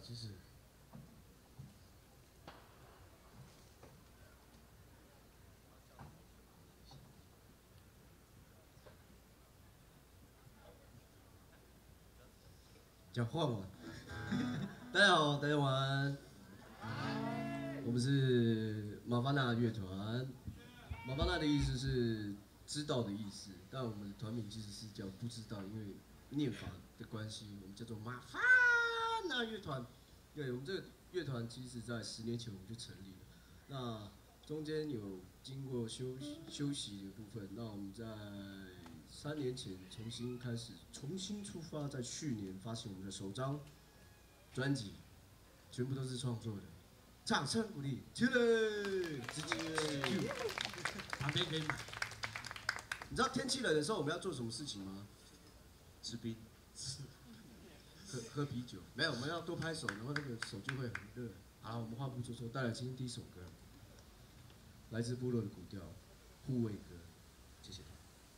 其实。讲话嘛。大家好，大家晚安。我们是马巴纳乐团。马巴纳的意思是知道的意思，但我们的团名其实是叫不知道，因为念法的关系，我们叫做马巴纳乐团。对，我们这个乐团其实在10年前我们就成立了，那中间有经过休息的部分，那我们在3年前重新出发，在去年发行我们的首张专辑，全部都是创作的。掌声鼓励，起来！直接， 旁边可以买。 你知道天气冷的时候我们要做什么事情吗？吃冰，喝啤酒。没有，我们要多拍手，然后那个手就会很热。好，我们话不多说，带来今天第一首歌，来自部落的古调《护卫歌》，谢谢。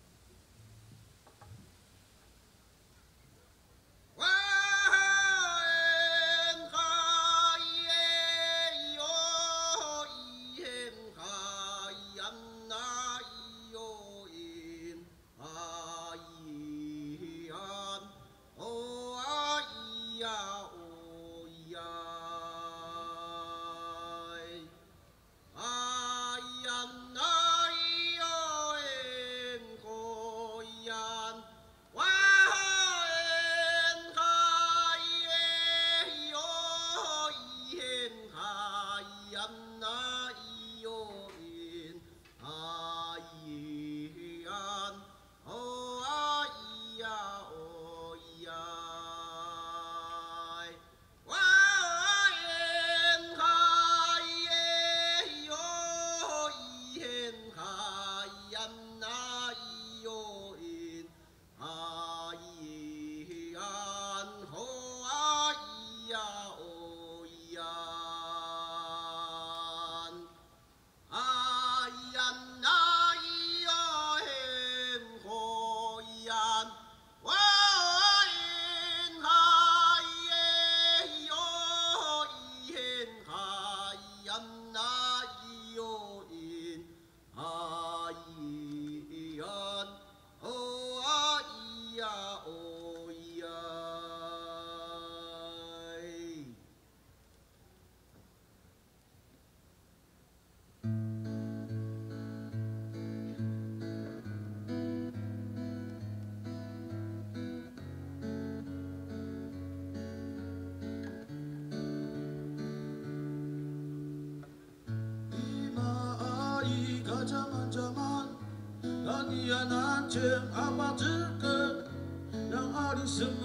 Apa terken yang ada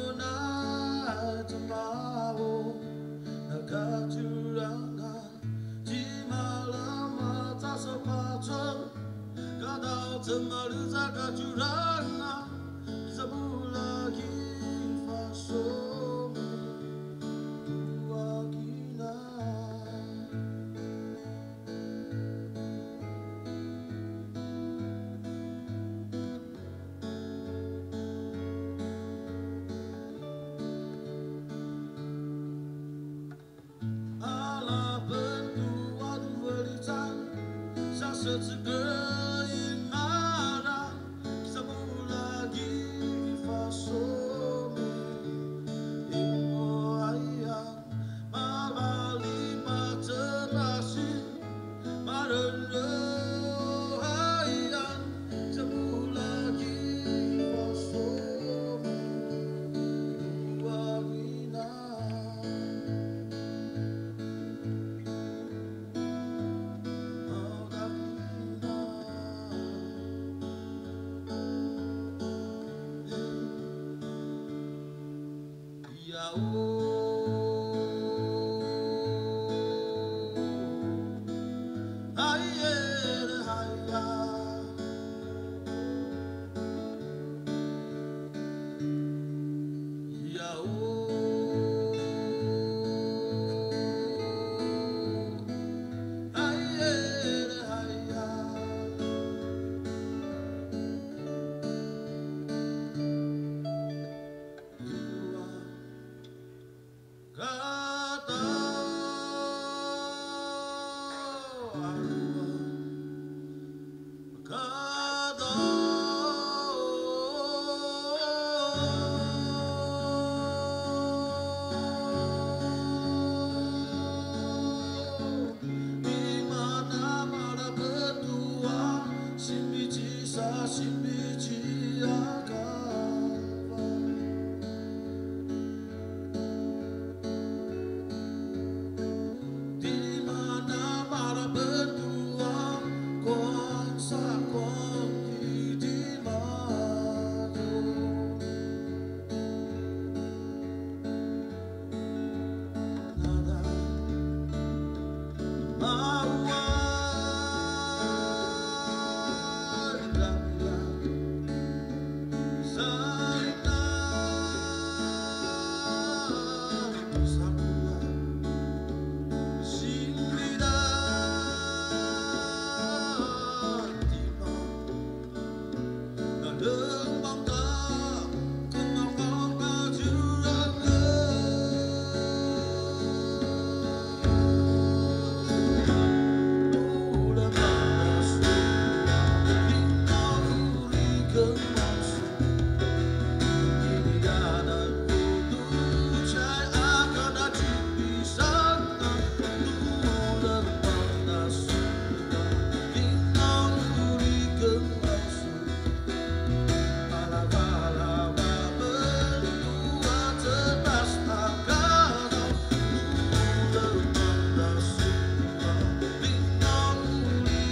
sebenarnya terbawa kecurangan di malam mata sepatutnya kata temerza kecurangan semula fasum wakina. Segera semula fasumi imo ayam mabali patenasi marelo ayam semula fasumi wagina.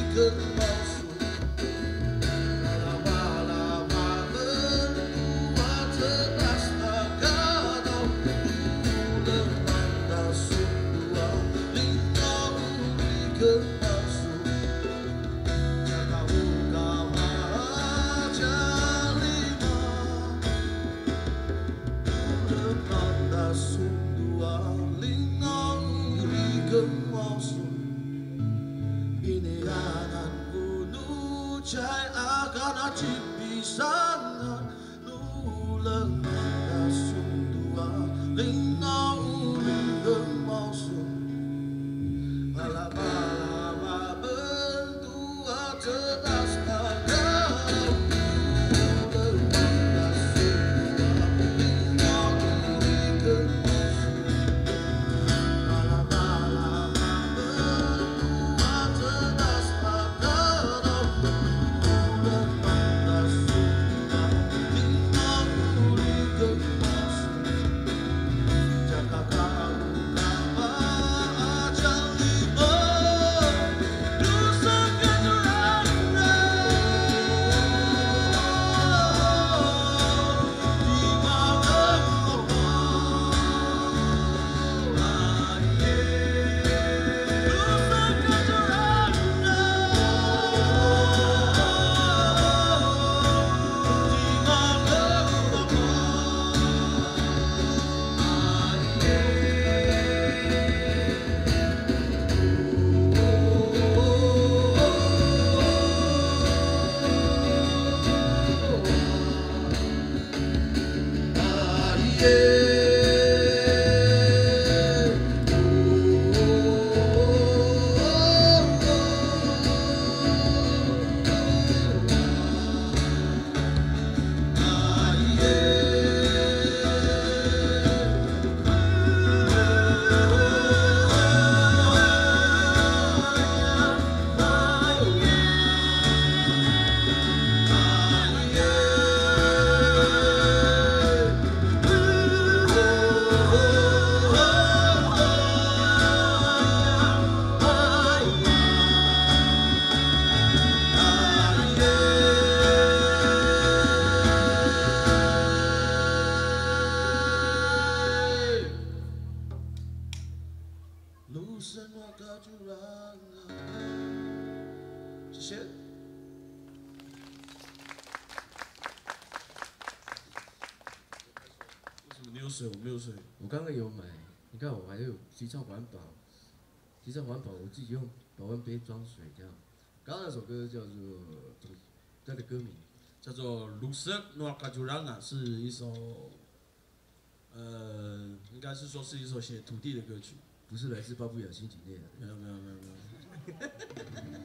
根毛树，巴拉巴拉巴门杜瓦特达萨嘎道，乌勒曼达苏杜瓦，林奥乌里根毛树，加卡乌嘎瓦加里玛，乌勒曼达苏杜瓦，林奥乌里根毛树。Inianan gunung cai akan acipi sana nulang manda sundua lingau lingau mausun bala bala ba bendua cerdas agau nulang manda sundua lingau lingau mausun bala bala ba bendua cerdas agau nulang manda sundua lingau lingau mausun jaga kau kapa ajal lima dosa kecurangan di malam Lulusan maka curangan，谢谢。为什么你有水，我没有水？ 我刚刚有买，你看我还有提倡环保，提倡环保，我自己用保温杯装水这样。刚刚那首歌叫做它的歌名叫做《Lusa Nuaka Juranga》，是一首，应该是说是一首写土地的歌曲。 不是来自巴布亚新几内亚的。 没有。